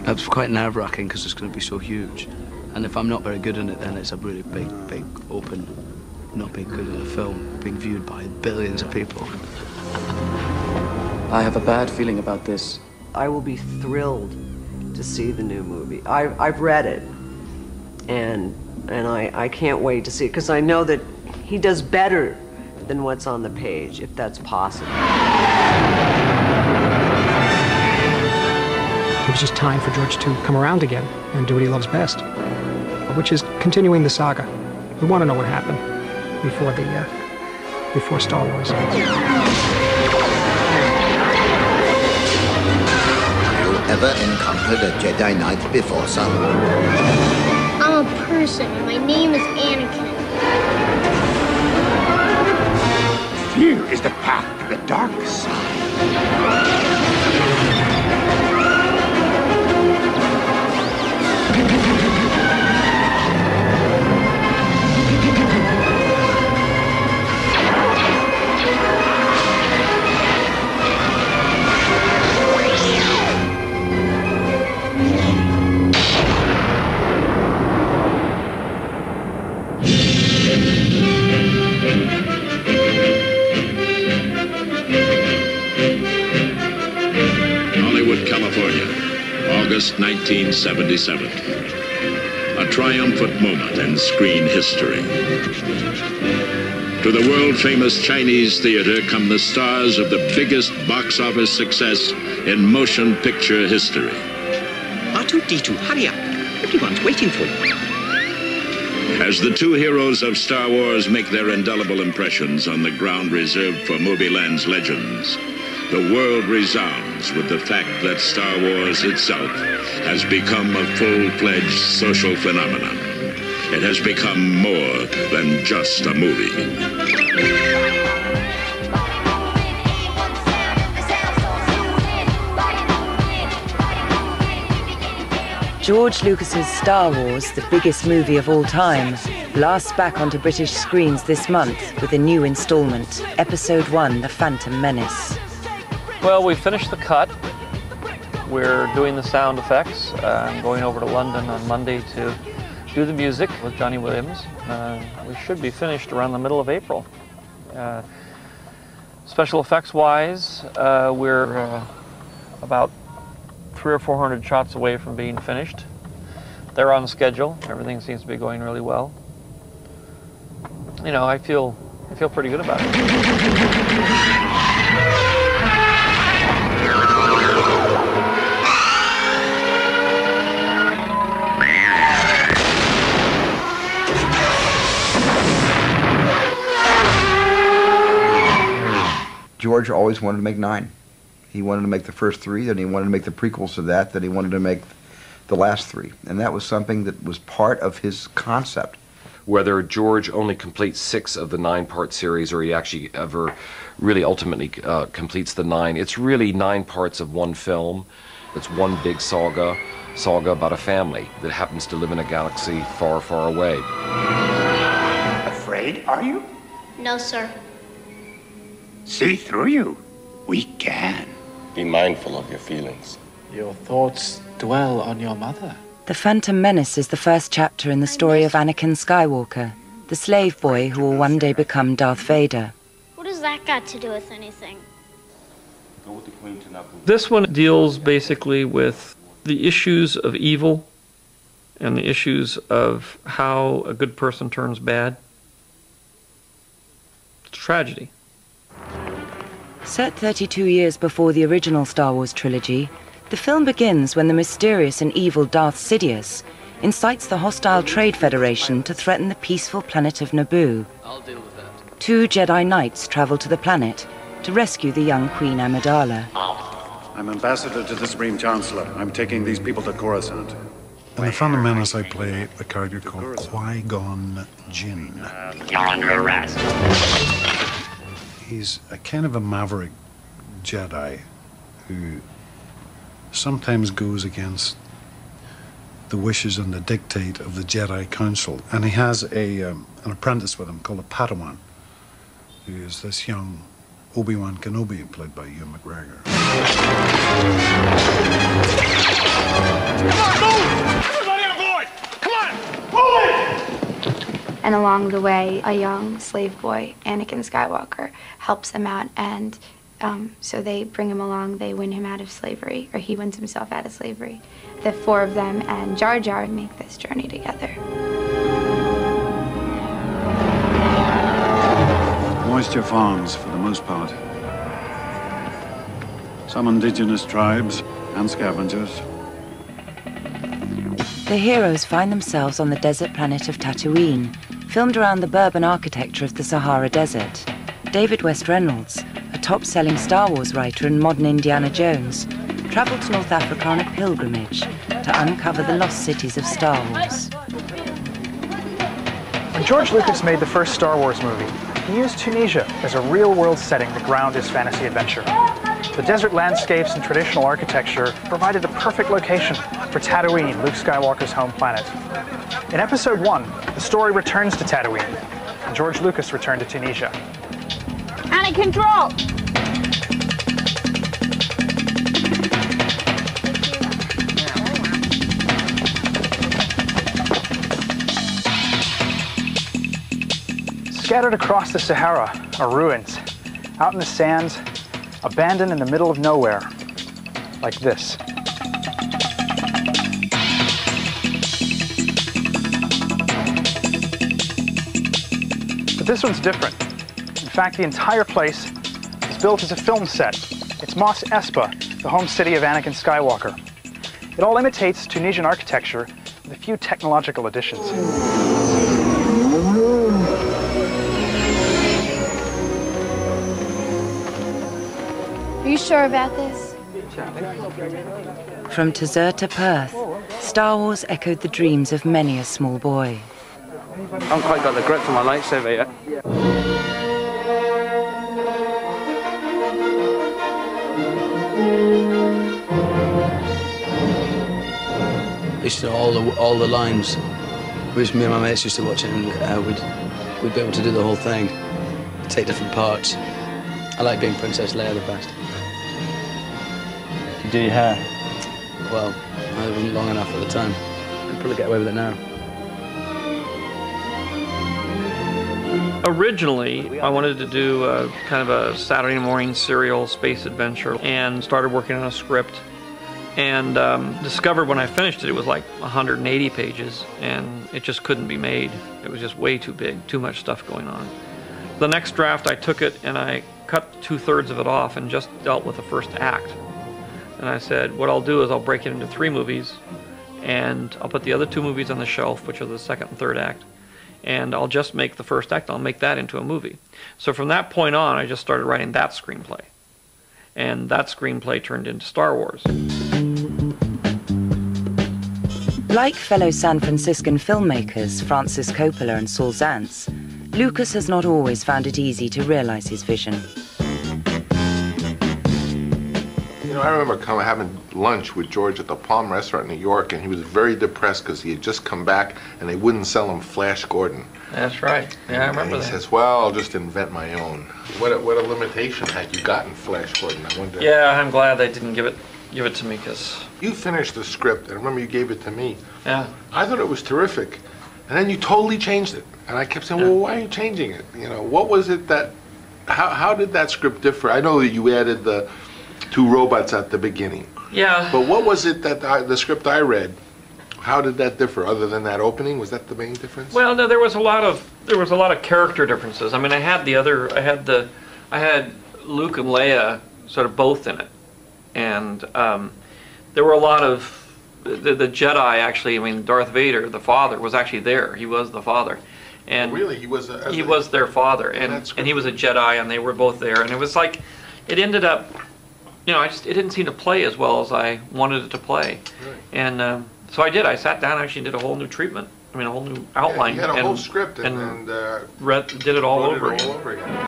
It's quite nerve-wracking because it's going to be so huge. And if I'm not very good in it, then it's a really big, open, not being good at a film, being viewed by billions of people. I have a bad feeling about this. I will be thrilled to see the new movie. I've read it, and I can't wait to see it, because I know that he does better than what's on the page, if that's possible. It was just time for George to come around again and do what he loves best, which is continuing the saga. We want to know what happened before Star Wars. Ever encountered a Jedi Knight before, son? I'm a person, and my name is Anakin. Fear is the path to the dark side. August 1977. A triumphant moment in screen history. To the world-famous Chinese theater come the stars of the biggest box office success in motion picture history. R2-D2, hurry up. Everyone's waiting for you. As the two heroes of Star Wars make their indelible impressions on the ground reserved for Movieland's legends, the world resounds with the fact that Star Wars itself has become a full-fledged social phenomenon. It has become more than just a movie. George Lucas's Star Wars, the biggest movie of all time, blasts back onto British screens this month with a new installment, Episode 1, The Phantom Menace. Well, we finished the cut. We're doing the sound effects. I'm going over to London on Monday to do the music with Johnny Williams. We should be finished around the middle of April. Special effects wise, we're about 300 or 400 shots away from being finished. They're on schedule. Everything seems to be going really well. You know, I feel pretty good about it. George always wanted to make 9. He wanted to make the first 3, then he wanted to make the prequels to that, then he wanted to make the last 3. And that was something that was part of his concept. Whether George only completes 6 of the 9-part series or he actually ever really ultimately completes the 9, it's really 9 parts of one film. It's one big saga about a family that happens to live in a galaxy far, far away. Afraid, are you? No, sir. See through you. We can. Be mindful of your feelings. Your thoughts dwell on your mother. The Phantom Menace is the first chapter in the story of Anakin Skywalker, the slave boy who will one day become Darth Vader. What has that got to do with anything? This one deals basically with the issues of evil and the issues of how a good person turns bad. It's a tragedy. Set 32 years before the original Star Wars trilogy, the film begins when the mysterious and evil Darth Sidious incites the hostile Trade Federation to threaten the peaceful planet of Naboo. I'll deal with that. 2 Jedi Knights travel to the planet to rescue the young Queen Amidala. I'm ambassador to the Supreme Chancellor. I'm taking these people to Coruscant. In The Phantom Menace, I play a character called Qui-Gon Jinn. You're under arrest. He's a kind of a maverick Jedi who sometimes goes against the wishes and the dictate of the Jedi Council. And he has an apprentice with him called a Padawan, who is this young Obi-Wan Kenobi, played by Ewan McGregor. And along the way, a young slave boy, Anakin Skywalker, helps them out, and so they bring him along, they win him out of slavery, or he wins himself out of slavery. The four of them and Jar Jar make this journey together. Moisture farms, for the most part. Some indigenous tribes and scavengers. The heroes find themselves on the desert planet of Tatooine, filmed around the bourbon architecture of the Sahara Desert. David West Reynolds, a top-selling Star Wars writer and modern Indiana Jones, travelled to North Africa on a pilgrimage to uncover the lost cities of Star Wars. When George Lucas made the first Star Wars movie, he used Tunisia as a real-world setting to ground his fantasy adventure. The desert landscapes and traditional architecture provided the perfect location for Tatooine, Luke Skywalker's home planet. In Episode 1, the story returns to Tatooine, and George Lucas returned to Tunisia. Anakin, drop! Scattered across the Sahara are ruins, out in the sands, abandoned in the middle of nowhere, like this. But this one's different. In fact, the entire place is built as a film set. It's Mos Espa, the home city of Anakin Skywalker. It all imitates Tunisian architecture with a few technological additions. Are you sure about this? From Tazur to Perth, Star Wars echoed the dreams of many a small boy. I haven't quite got the grip for my lightsaber yet. Used to know all the lines. Me and my mates used to watch it, and we'd be able to do the whole thing, take different parts. I like being Princess Leia the best. You do your hair? Well, I wasn't long enough at the time. I'd probably get away with it now. Originally, I wanted to do kind of a Saturday morning serial space adventure, and started working on a script, and discovered when I finished it, it was like 180 pages, and it just couldn't be made. It was just way too big, too much stuff going on. The next draft, I took it and I cut 2/3 of it off and just dealt with the first act. And I said, what I'll do is I'll break it into 3 movies, and I'll put the other 2 movies on the shelf, which are the second and third act, and I'll just make the first act, I'll make that into a movie. So from that point on, I just started writing that screenplay. And that screenplay turned into Star Wars. Like fellow San Franciscan filmmakers Francis Coppola and Saul Zaentz, Lucas has not always found it easy to realize his vision. You know, I remember having lunch with George at the Palm Restaurant in New York, and he was very depressed because he had just come back and they wouldn't sell him Flash Gordon. That's right. Yeah, I remember that. He says, well, I'll just invent my own. What a limitation had you gotten Flash Gordon, I wonder. Yeah, I'm glad they didn't give it to me, because... You finished the script, and I remember you gave it to me. Yeah. I thought it was terrific. And then you totally changed it. And I kept saying, well, why are you changing it? You know, what was it that... How did that script differ? I know that you added the 2 robots at the beginning. Yeah. But what was it that the script I read, how did that differ? Other than that opening, was that the main difference? Well, no, there was a lot of character differences. I mean, I had Luke and Leia sort of both in it, and there were a lot of the Jedi actually. I mean, Darth Vader, the father, was actually there. He was the father, and really, he was their father, and he was a Jedi, and they were both there, and it was like, it ended up, you know, it didn't seem to play as well as I wanted it to play, right. And so I did. I sat down, actually did a whole new treatment. I mean, a whole new outline. Yeah, you had a whole script and did it all over again.